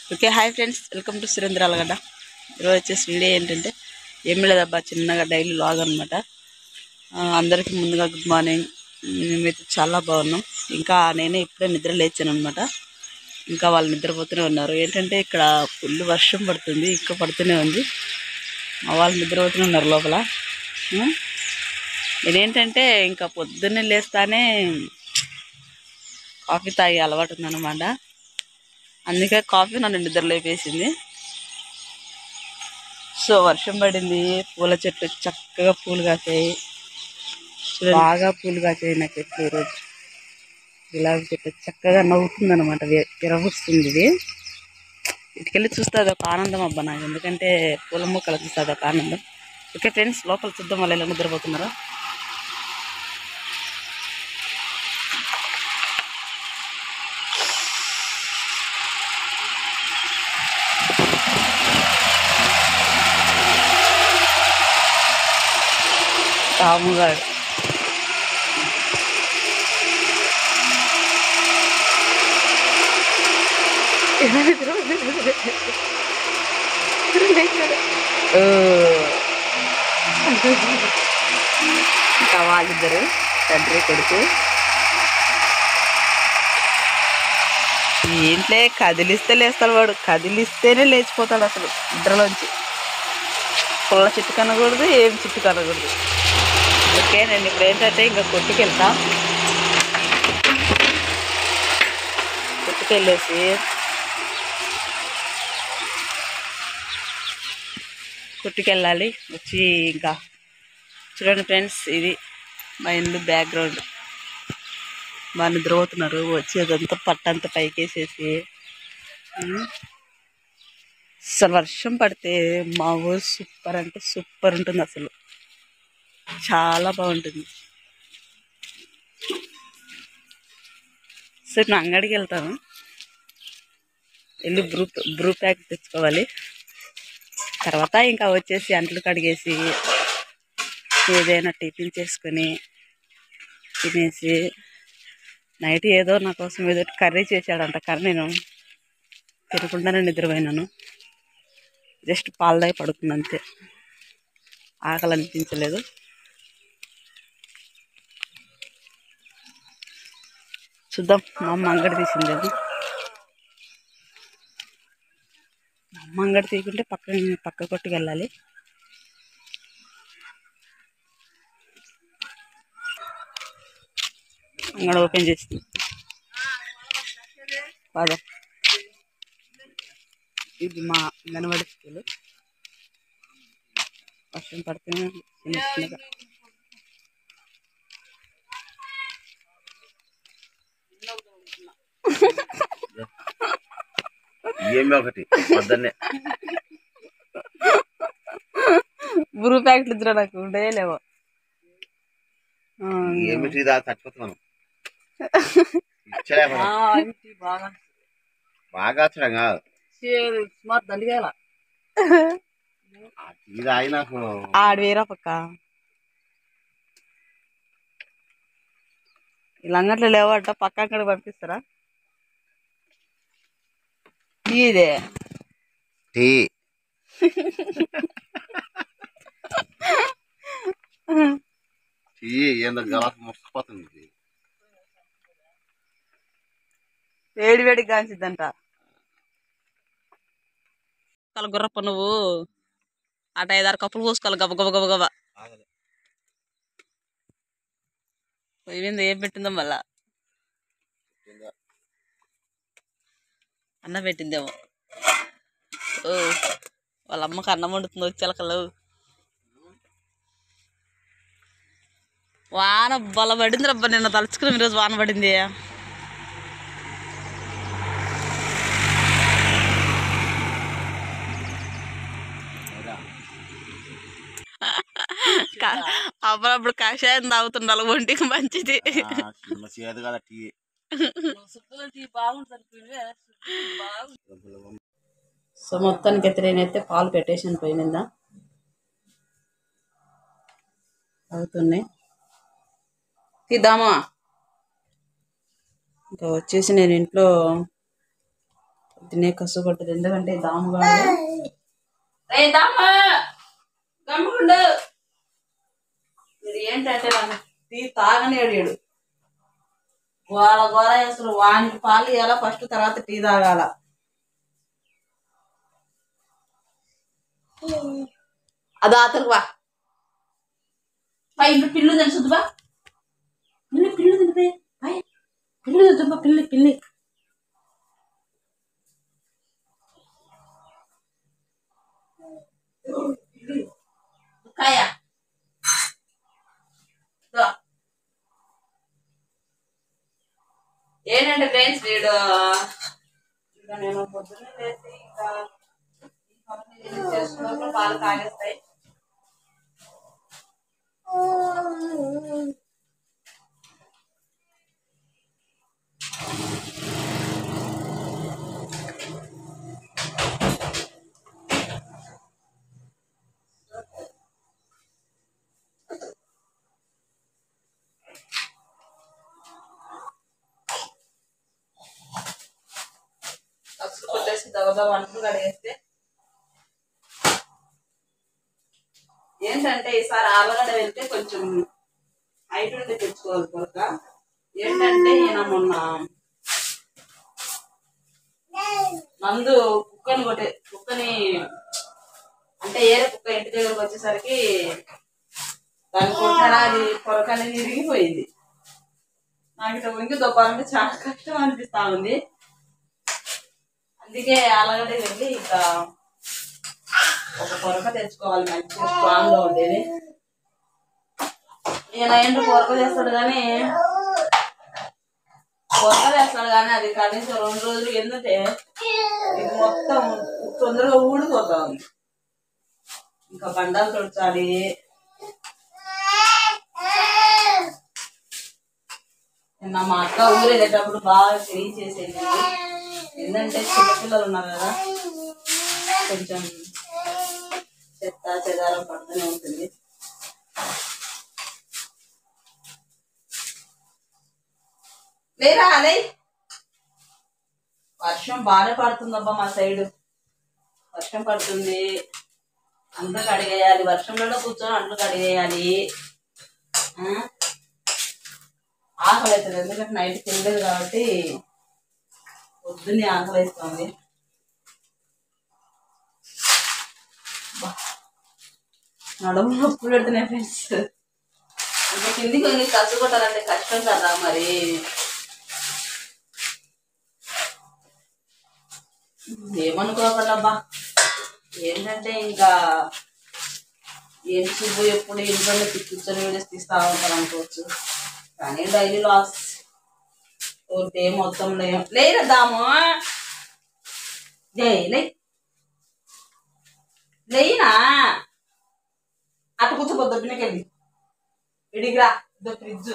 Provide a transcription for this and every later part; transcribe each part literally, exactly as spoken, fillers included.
Okay hi friends, welcome to Surendra Alagadda. ఈరోజు వచ్చేసి video ఏంటంటే ఏమి లేదబ్బా, చిన్నగా డైలీ లాగ్ అనమాట. అందరికీ ముందుగా గుడ్ మార్నింగ్. మేమైతే చాలా బాగున్నాం. ఇంకా నేనే ఇప్పుడే నిద్ర లేచాను అనమాట. ఇంకా వాళ్ళు నిద్రపోతూనే ఉన్నారు. ఏంటంటే ఇక్కడ ఫుల్ వర్షం పడుతుంది, ఇంకా పడుతూనే ఉంది. మా వాళ్ళు నిద్రపోతూనే ఉన్నారు లోపల. నేనేంటంటే ఇంకా పొద్దున్నే లేస్తానే కాఫీ తాగే అలవాటు ఉందన్నమాట. అందుకే కాఫీ నన్ను నిద్ర లేపేసింది. సో వర్షం పడింది, పూల చెట్టు చక్కగా పూలు కాసాయి, బాగా పూలు కాసాయి నాకు ఎట్లు ఈరోజు. గులాబీ చెట్టు చక్కగా నవ్వుతుంది అనమాట, విరవస్తుంది. ఇది ఇటుకెళ్ళి చూస్తే అదొక ఆనందం అబ్బా నాకు, ఎందుకంటే పూల మొక్కలు చూస్తే అదొక ఆనందం. ఓకే ఫ్రెండ్స్, లోపల చూద్దాం వాళ్ళు ఎలా నిద్రపోతున్నారో. రాముగాడు ఇంకా వాళ్ళిద్దరు తండ్రి కొడుకు. ఏంట్లే కదిలిస్తే లేస్తాడు వాడు, కదిలిస్తేనే లేచిపోతాడు అసలు నిద్రలోంచి. పుల్ల చెట్టు కనకూడదు, ఏం చెట్టు కనకూడదు. ఓకే, నేను ఇప్పుడు ఏంటంటే ఇంకా కొట్టుకెళ్తా. కొట్టుకెళ్ళేసి కొట్టుకెళ్ళాలి. వచ్చి ఇంకా చూడండి ఫ్రెండ్స్, ఇది మా ఇల్లు బ్యాక్గ్రౌండ్. బాగా నిద్రపోతున్నారు. వచ్చి అదంతా పట్టంతా పైకేసేసి, అసలు వర్షం పడితే మా ఊరు సూపర్ అంటే సూపర్ ఉంటుంది, అసలు చాలా బాగుంటుంది. సో నేను అంగడికి వెళ్తాను, వెళ్ళి బ్రూ బ్రూ ప్యాక్ తెచ్చుకోవాలి. తర్వాత ఇంకా వచ్చేసి అంట్లు కడిగేసి ఏదైనా టిఫిన్ చేసుకొని తినేసి, నైట్ ఏదో నా కోసం ఏదో కర్రీ చేశాడంట, కానీ నేను తినకుండానే నిద్రపోయినాను. జస్ట్ పాలు దాగి పడుకున్నా అంతే, ఆకలి అనిపించలేదు. చూద్దాం, మా అమ్మ అంగడి తీసిందేమో. మా అమ్మ అంగడి తీయకుంటే పక్క పక్క కొట్టుకు వెళ్ళాలి. అంగడి ఓపెన్ చేసింది. కాదా, ఇది మా అంగన్వాడీ స్కూలు. వర్షం పడుతూనే చిన్న చిన్నగా. ఏమి ఒకటి పొద్దున్నే బ్రూ ప్యాకెట్లు ఇద్దరు నాకు ఉండే లేవో. ఏమిటి చచ్చిపోతున్నాను బాగా బాగా కాదు సుమారు దండిగాల ఇది అయినా ఆడు వేరా పక్క ఇలా అంగట్లో లేవట, పక్క అంగడికి పంపిస్తారా? ఇదే టీ టీ ఏందో గలాస్ ముసుకుపోతుంది. వేడి వేడికి కాల్చిద్దంట. గుర్రప్ప నువ్వు అట ఐదారు కప్పులు పోసుకోవాలి, గబ గబ గబ గబ. పోయింది ఏం పెట్టిందో మళ్ళా, అన్నం పెట్టిందేమో. ఓ వాళ్ళ అమ్మకి అన్నం వండుతుంది చిలకలు. వాన బల పడింది రబ్బా, నిన్న తలుచుకున్నాం, ఈరోజు వాన పడింది. అప్పుడప్పుడు కషాయం తాగుతుండాలి, ఒంటికి మంచిది. సో మొత్తానికి అయితే నేనైతే పాలు పెట్టేసాను పోయి మీద, అవుతున్నాయి. తీద్దామా? ఇంకా వచ్చేసి నేను ఇంట్లో తినే కసు కొట్టదు ఎందుకంటే దాముగా రే దామ గమ్ముకుండు వీడు ఏంటంటే నన్ను టీ తాగని అడిగాడు గోల గోల అసలు వానికి పాలు ఇవ్వాలా ఫస్ట్ తర్వాత టీ తాగాల అది అతను బా పై ఇంట్లో పిల్లు తెలుసు బా పిల్లి పిల్లు తింటే పై పిల్లి తెలుసు పిల్లి పిల్లి కాయ ఏంటంటే ఫ్రెండ్స్ వీడు ఇంకా నేను పొద్దున్నే లేచి ఇంకా చేసుకున్నప్పుడు పాలు తాగేస్తాయి కసులు కొట్టేసి దవదవ అంట్లు కడిగేస్తే ఏంటంటే ఈసారి ఆలుగడ్డ వెళ్తే కొంచెం హైట్ ఉండి తెచ్చుకోవాలి కొరక ఏంటంటే ఈయన మొన్న నందు కుక్కని కొట్టే కుక్కని అంటే ఏరే కుక్క ఇంటి దగ్గరకు వచ్చేసరికి దాన్ని కొట్టాడా అది కొరక అనేది విరిగిపోయింది నాకు ఇట్లా వంగి దొప్పాలంటే చాలా కష్టం అనిపిస్తా ఉంది అందుకే ఆలుగడ్డ వెళ్ళి ఇంకా ఒక కొరక తెచ్చుకోవాలి మంచిగా స్ట్రాంగ్ గా ఉండేది ఈయన ఏంటో కొరక చేస్తాడు కానీ కొరక చేస్తాడు కానీ అది కనీసం రెండు రోజులు ఎందుకంటే ఇది మొత్తం తొందరగా ఊడిపోతా ఉంది ఇంకా బండాలు తుడచాలి నిన్న మా అక్క ఊరు వెళ్ళేటప్పుడు బాగా క్లీన్ చేసేది ఏంటంటే చిన్నపిల్లలు ఉన్నారు కదా కొంచెం చెత్త చెదారం పడుతూనే ఉంటుంది లేరా అదే వర్షం బాగానే పడుతుందబ్బా మా సైడు వర్షం పడుతుంది అంట్లు కడిగేయాలి వర్షంలో కూర్చొని అంట్లు కడిగేయాలి ఆకలి అవుతుంది ఎందుకంటే నైట్ తినలేదు కాబట్టి పొద్దున్నే ఆకలి వేస్తుంది నడుము నొప్పులు పెడుతున్నాయి ఫ్రెండ్స్ ఇంకా కిందికి వెళ్ళి కసు కొట్టాలంటే కష్టం కదా మరి ఏమనుకోవాలబ్బా ఏంటంటే ఇంకా ఏం సుబ్బు ఎప్పుడు ఇంట్లోనే కూర్చొని వీడియోస్ తీస్తా ఉంటారు అనుకోవచ్చు కానీ డైలీ లాస్ ఒకటే మొత్తం లేరద్దాము జై లే లేనా అటు కూర్చోబో దొబ్బినకెళ్ళి ఇడిగిరా ఇదో ఫ్రిడ్జ్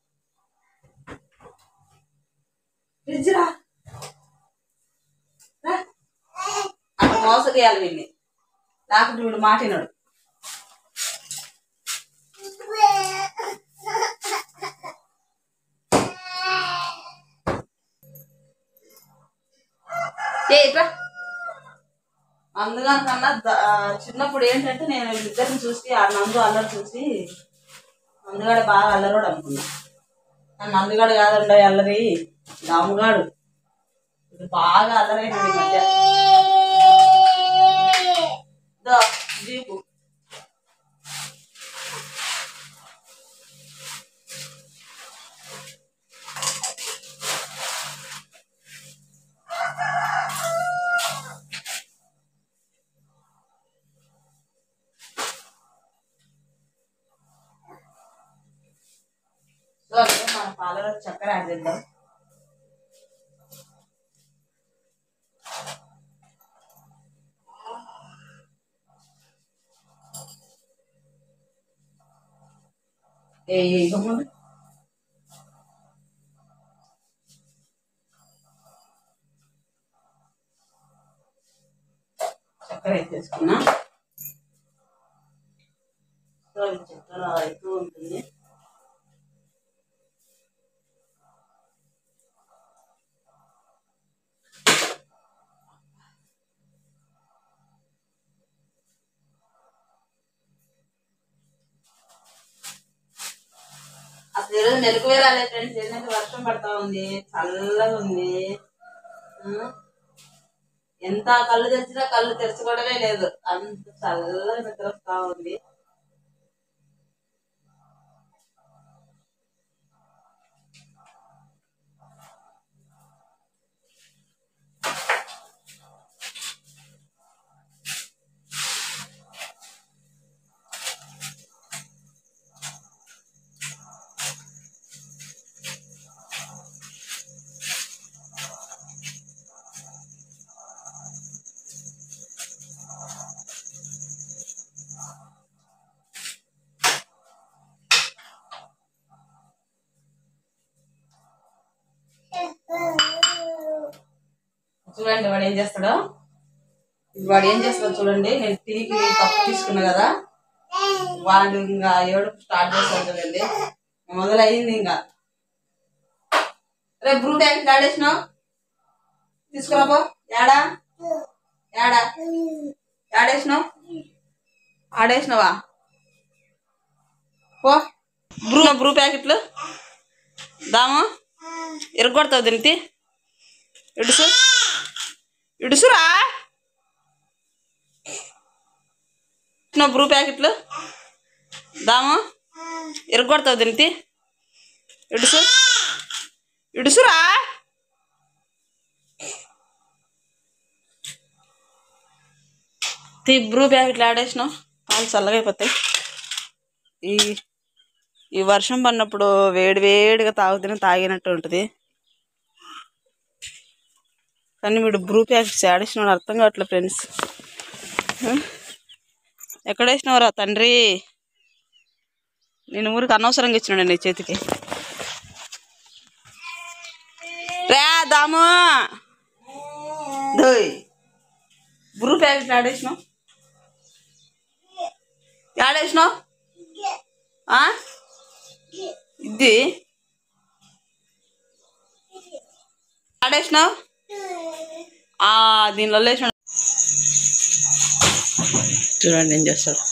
ఫ్రిడ్జ్ రా అక్కడ మోసగేయాలి వీళ్ళని లేకపోతే వీడు మాటినాడు అందుకని కన్నా చిన్నప్పుడు ఏంటంటే నేను ఇద్దరిని చూసి ఆ నందు అల్లరి చూసి నందుగాడ బాగా అల్లరోడు అనుకున్నా నందుగాడు కాదండి అల్లరి దాముగాడు ఇది బాగా అల్లరైన మధ్య జీపు సో అంటే మన పాలలో చక్కెర యాడ్ చేద్దాం ఏ గమ్మున చక్కెర వేసేసుకున్నా సో చక్కెర అవుతూ ఉంటుంది ఈరోజు మెలకు రాలేదు ఫ్రెండ్స్, ఏంటంటే వర్షం పడతా ఉంది, చల్లగా ఉంది. ఎంత కళ్ళు తెరిచినా కళ్ళు తెరుచుకోవడమే లేదు, అంత చల్లగా నిద్ర వస్తా ఉంది. చూడండి వాడు ఏం చేస్తాడో, వాడు ఏం చేస్తాడో చూడండి. నేను టీకి కప్పు తీసుకున్నా కదా, వాడు ఇంకా ఏడుపు స్టార్ట్ చేస్తాడు చూడండి. మొదలయ్యింది ఇంకా. రేపు బ్రూ ప్యాకెట్ ఆడేసినావు, తీసుకురాపో. ఏడా ఏడా ఆడేసినావు, ఆడేసినావా? పో. బ్రూ బ్రూ ప్యాకెట్లు దాము ఎరగొడతావు తింటి. ఇడుసు ఇడుసురా బ్రూ ప్యాకెట్లు దాము ఎరగొడతావు తింటి. ఇడుసు ఇడుసురా. తీ బ్రూ ప్యాకెట్లు ఆడేసినావు, పాలు చల్లగా అయిపోతాయి. ఈ ఈ వర్షం పడినప్పుడు వేడి వేడిగా తాగుతూనే తాగినట్టు ఉంటుంది. కానీ వీడు బ్రూ ప్యాకెట్స్ ఆడేసినాడు అర్థం కావట్లేదు ఫ్రెండ్స్. ఎక్కడ వేసినవరా తండ్రి? నేను ఊరికి అనవసరంగా ఇచ్చినాడు నీ చేతికి. రా దాము దోయ్ బ్రూ ప్యాకెట్ ఆడేసినావు, ఆడేసినావు ఇది ఆడేసినావు దీనిలో వేసినాడు. చూడండి ఏం చేస్తాడు.